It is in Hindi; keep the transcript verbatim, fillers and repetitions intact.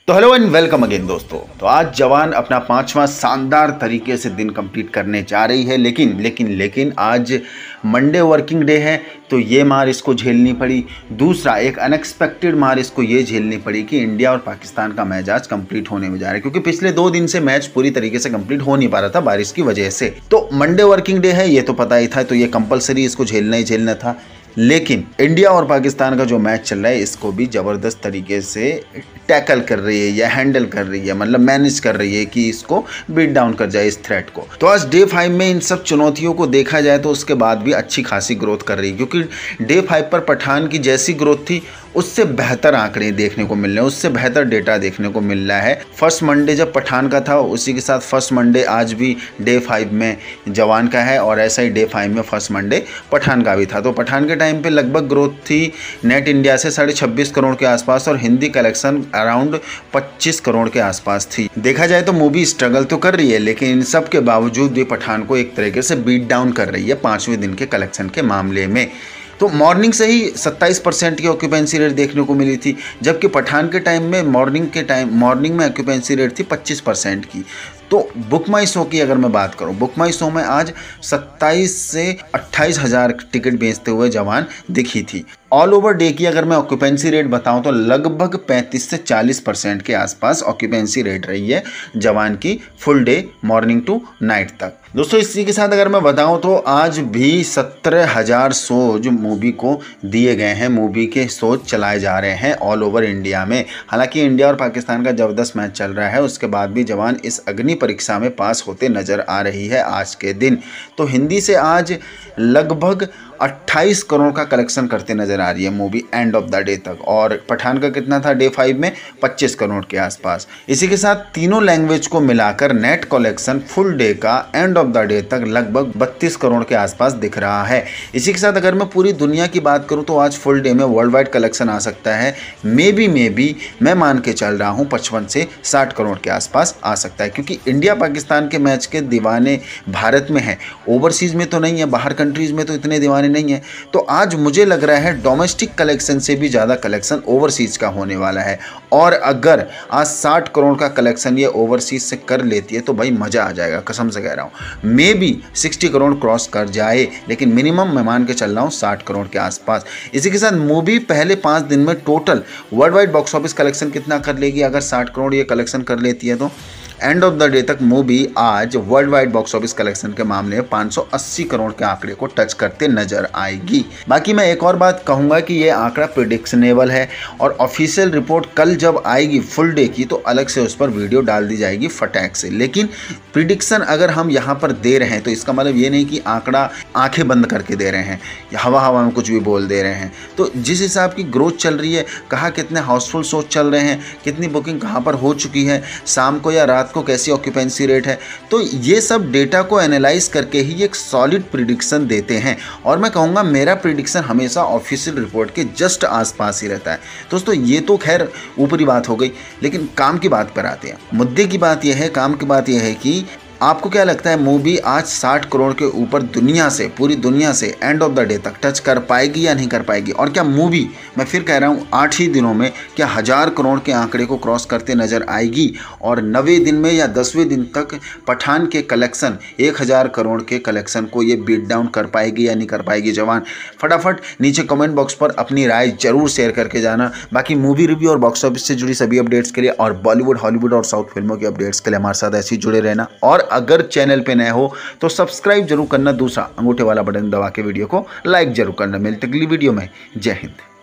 तो हेलो एंड वेलकम अगेन दोस्तों। तो आज जवान अपना पांचवा शानदार तरीके से दिन कंप्लीट करने जा रही है, लेकिन लेकिन लेकिन आज मंडे वर्किंग डे है तो ये मार इसको झेलनी पड़ी। दूसरा एक अनएक्सपेक्टेड मार इसको ये झेलनी पड़ी कि इंडिया और पाकिस्तान का मैच आज कंप्लीट होने में जा रहा है, क्योंकि पिछले दो दिन से मैच पूरी तरीके से कंप्लीट हो नहीं पा रहा था बारिश की वजह से। तो मंडे वर्किंग डे है ये तो पता ही था, तो ये कंपलसरी इसको झेलना ही झेलना था। लेकिन इंडिया और पाकिस्तान का जो मैच चल रहा है इसको भी ज़बरदस्त तरीके से टैकल कर रही है या हैंडल कर रही है, मतलब मैनेज कर रही है कि इसको बीट डाउन कर जाए इस थ्रेट को। तो आज डे फाइव में इन सब चुनौतियों को देखा जाए तो उसके बाद भी अच्छी खासी ग्रोथ कर रही है, क्योंकि डे फाइव पर पठान की जैसी ग्रोथ थी उससे बेहतर आंकड़े देखने को मिल रहे हैं, उससे बेहतर डेटा देखने को मिल रहा है। फर्स्ट मंडे जब पठान का था उसी के साथ फर्स्ट मंडे आज भी डे फाइव में जवान का है, और ऐसा ही डे फाइव में फर्स्ट मंडे पठान का भी था। तो पठान के टाइम पे लगभग ग्रोथ थी नेट इंडिया से साढ़े छब्बीस करोड़ के आसपास, और हिंदी कलेक्शन अराउंड पच्चीस करोड़ के आसपास थी। देखा जाए तो मूवी स्ट्रगल तो कर रही है, लेकिन इन सब के बावजूद भी पठान को एक तरीके से बीट डाउन कर रही है पाँचवें दिन के कलेक्शन के मामले में। तो मॉर्निंग से ही सत्ताईस परसेंट की ऑक्यूपेंसी रेट देखने को मिली थी, जबकि पठान के टाइम में मॉर्निंग के टाइम मॉर्निंग में ऑक्यूपेंसी रेट थी पच्चीस परसेंट की। तो बुक माई शो की अगर मैं बात करूं, बुक माई शो में आज सत्ताईस से अट्ठाईस हज़ार टिकट बेचते हुए जवान दिखी थी। ऑल ओवर डे की अगर मैं ऑक्यूपेंसी रेट बताऊं तो लगभग पैंतीस से चालीस परसेंट के आसपास ऑक्यूपेंसी रेट रही है जवान की full day morning to night तक। दोस्तों इसी के साथ अगर मैं बताऊं तो आज भी सत्रह हज़ार शो जो मूवी को दिए गए हैं, मूवी के शो चलाए जा रहे हैं ऑल ओवर इंडिया में। हालांकि इंडिया और पाकिस्तान का ज़बरदस्त मैच चल रहा है, उसके बाद भी जवान इस अग्नि परीक्षा में पास होते नजर आ रही है आज के दिन। तो हिंदी से आज लगभग अट्ठाईस करोड़ का कलेक्शन करते नजर आ रही है movie end of the day तक, और पठान का कितना था डे फाइव में पच्चीस करोड़ के आसपास। इसी के साथ तीनों लैंग्वेज को मिलाकर नेट कलेक्शन फुल डे का एंड ऑफ द डे तक लगभग बत्तीस करोड़ के आसपास दिख रहा है। इसी के साथ अगर मैं पूरी दुनिया की बात करूं तो आज फुल डे में वर्ल्ड वाइड कलेक्शन आ सकता है, मे बी मे बी मैं मान के चल रहा हूँ पचपन से साठ करोड़ के आसपास आ सकता है, क्योंकि इंडिया पाकिस्तान के मैच के दीवाने भारत में हैं, ओवरसीज में तो नहीं है, बाहर कंट्रीज में तो इतने दीवाने नहीं है। तो आज मुझे लग रहा है डोमेस्टिक कलेक्शन से भी ज़्यादा कलेक्शन ओवरसीज का होने वाला है, और अगर आज साठ करोड़ का कलेक्शन ये ओवरसीज से कर लेती है तो भाई मज़ा आ जाएगा, कसम से कह रहा हूँ। मे बी साठ करोड़ क्रॉस कर जाए, लेकिन मिनिमम मैं मान के चल रहा हूँ साठ करोड़ के आसपास। इसी के साथ मूवी पहले पाँच दिन में total world wide box office collection कितना कर लेगी, अगर साठ करोड़ ये कलेक्शन कर लेती है तो एंड ऑफ द डे तक मूवी आज world wide box office collection के मामले में पाँच सौ अस्सी करोड़ के आंकड़े को टच करते नजर आएगी। बाकी मैं एक और बात कहूंगा कि ये आंकड़ा प्रिडिक्शनेबल है, और ऑफिशियल रिपोर्ट कल जब आएगी फुल डे की तो अलग से उस पर वीडियो डाल दी जाएगी फटाक से। लेकिन प्रिडिक्शन अगर हम यहाँ पर दे रहे हैं तो इसका मतलब ये नहीं कि आंकड़ा आंखें बंद करके दे रहे हैं, हवा हवा में कुछ भी बोल दे रहे हैं। तो जिस हिसाब की ग्रोथ चल रही है, कहाँ कितने हाउसफुल शो चल रहे हैं, कितनी बुकिंग कहाँ पर हो चुकी है, शाम को या रात को कैसी ऑक्यूपेंसी रेट है, तो ये सब डेटा को एनालाइज करके ही एक सॉलिड प्रिडिक्शन देते हैं। और मैं कहूँगा मेरा प्रिडिक्शन हमेशा ऑफिशियल रिपोर्ट के जस्ट आसपास ही रहता है। दोस्तों ये तो खैर ऊपरी बात हो गई, लेकिन काम की बात पर आते हैं। मुद्दे की बात यह है, काम की बात यह है कि आपको क्या लगता है मूवी आज साठ करोड़ के ऊपर दुनिया से, पूरी दुनिया से एंड ऑफ द डे तक टच कर पाएगी या नहीं कर पाएगी? और क्या मूवी, मैं फिर कह रहा हूँ, आठ ही दिनों में क्या हज़ार करोड़ के आंकड़े को क्रॉस करते नज़र आएगी? और नवे दिन में या दसवें दिन तक पठान के कलेक्शन एक हज़ार करोड़ के कलेक्शन को ये बीट डाउन कर पाएगी या नहीं कर पाएगी? जवान फटाफट नीचे कमेंट बॉक्स पर अपनी राय जरूर शेयर करके जाना। बाकी मूवी रिव्यू और बॉक्स ऑफिस से जुड़ी सभी अपडेट्स के लिए, और बॉलीवुड, हॉलीवुड और साउथ फिल्मों की अपडेट्स के लिए हमारे साथ ऐसे ही जुड़े रहना। और अगर चैनल पे नए हो तो सब्सक्राइब जरूर करना, दूसरा अंगूठे वाला बटन दबा के वीडियो को लाइक जरूर करना। मिलते अगली वीडियो में, जय हिंद।